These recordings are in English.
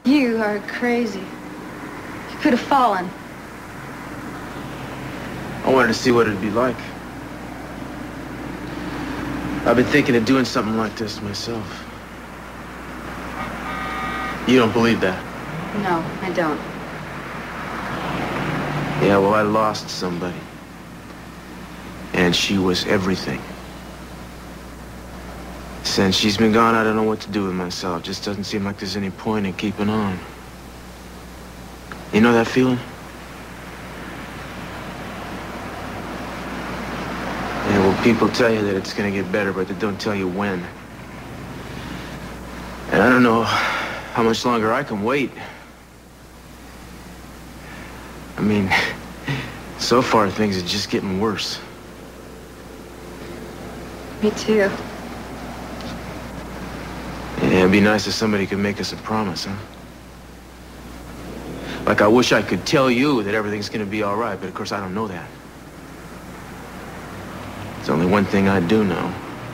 You are crazy. You could have fallen. I wanted to see what it'd be like. I've been thinking of doing something like this myself. You don't believe that? No, I don't. Yeah, well, I lost somebody. And she was everything. Since she's been gone, I don't know what to do with myself. Just doesn't seem like there's any point in keeping on. You know that feeling? Yeah, well, people tell you that it's gonna get better, but they don't tell you when. And I don't know how much longer I can wait. I mean, so far things are just getting worse. Me too. Yeah, it'd be nice if somebody could make us a promise, huh? Like, I wish I could tell you that everything's gonna be all right, but of course I don't know that. There's only one thing I do know.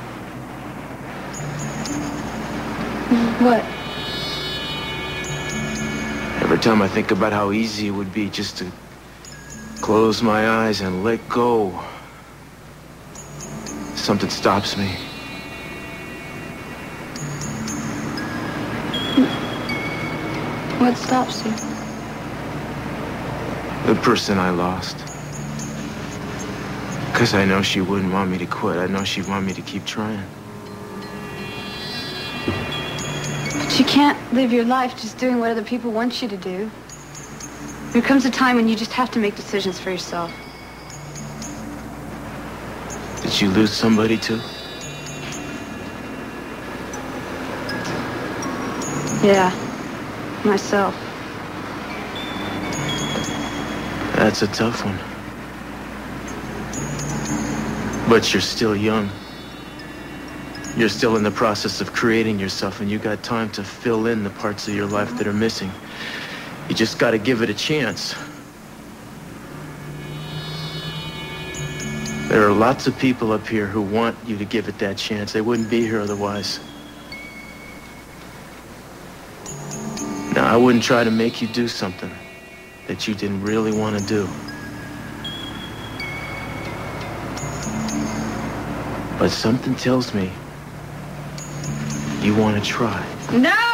What? Every time I think about how easy it would be just to close my eyes and let go, something stops me. What stops you? The person I lost. Because I know she wouldn't want me to quit. I know she'd want me to keep trying. But you can't live your life just doing what other people want you to do. There comes a time when you just have to make decisions for yourself. Did you lose somebody too? Yeah, myself. That's a tough one. But you're still young. You're still in the process of creating yourself, and you got time to fill in the parts of your life that are missing. You just got to give it a chance. There are lots of people up here who want you to give it that chance. They wouldn't be here otherwise. Now, I wouldn't try to make you do something that you didn't really want to do. But something tells me you want to try. No!